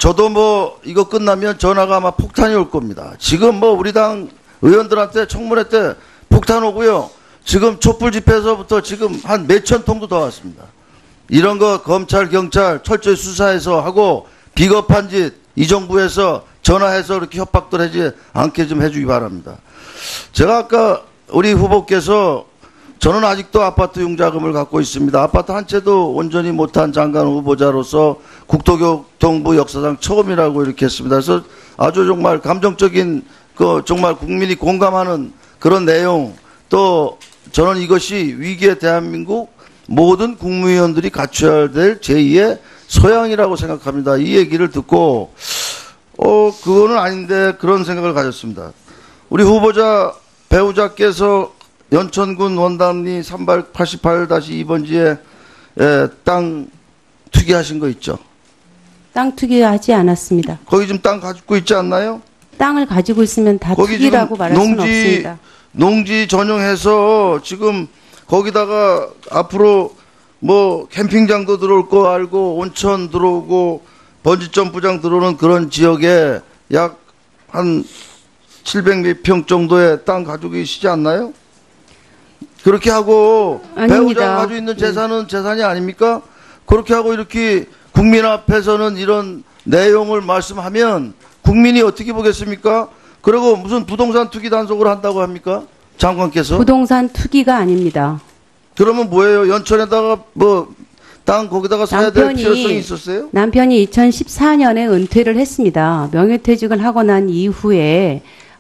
저도 뭐 이거 끝나면 전화가 아마 폭탄이 올 겁니다. 지금 뭐 우리 당 의원들한테 청문회 때 폭탄 오고요. 지금 촛불 집회에서부터 지금 한 몇천 통도 더 왔습니다. 이런 거 검찰, 경찰 철저히 수사해서 하고 비겁한 짓 이 정부에서 전화해서 이렇게 협박들 하지 않게 좀 해주기 바랍니다. 제가 아까 우리 후보께서 저는 아직도 아파트 융자금을 갖고 있습니다. 아파트 한 채도 온전히 못한 장관 후보자로서 국토교통부 역사상 처음이라고 이렇게 했습니다. 그래서 아주 정말 감정적인 정말 국민이 공감하는 그런 내용, 또 저는 이것이 위기의 대한민국 모든 국무위원들이 갖춰야 될 제2의 소양이라고 생각합니다. 이 얘기를 듣고 그거는 아닌데 그런 생각을 가졌습니다. 우리 후보자 배우자께서 연천군 원당리 388-2번지에 땅 투기하신 거 있죠? 땅 투기하지 않았습니다. 거기 지금 땅 가지고 있지 않나요? 땅을 가지고 있으면 다 투기라고 말할 수는 없습니다. 농지 전용해서 지금 거기다가 앞으로 뭐 캠핑장도 들어올 거 알고 온천 들어오고 번지점프장 들어오는 그런 지역에 약 한 700몇 평 정도의 땅 가지고 계시지 않나요? 그렇게 하고 아닙니다. 배우자가 가지고 있는 재산은 재산이 아닙니까? 그렇게 하고 이렇게 국민 앞에서는 이런 내용을 말씀하면 국민이 어떻게 보겠습니까? 그리고 무슨 부동산 투기 단속을 한다고 합니까? 장관께서? 부동산 투기가 아닙니다. 그러면 뭐예요? 연천에다가 뭐 땅 거기다가 사야 될 필요성이 있었어요? 남편이 2014년에 은퇴를 했습니다. 명예퇴직을 하고 난 이후에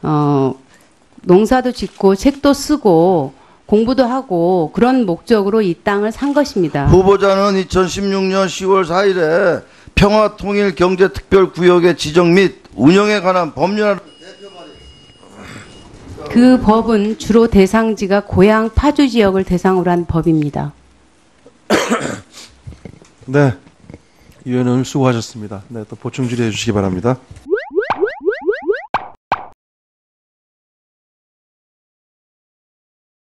농사도 짓고 책도 쓰고 공부도 하고 그런 목적으로 이 땅을 산 것입니다. 후보자는 2016년 10월 4일에 평화통일경제특별구역의 지정 및 운영에 관한 법률안을 그 법은 주로 대상지가 고향 파주 지역을 대상으로 한 법입니다. 네, 위원님 수고하셨습니다. 네, 또 보충 질의해 주시기 바랍니다.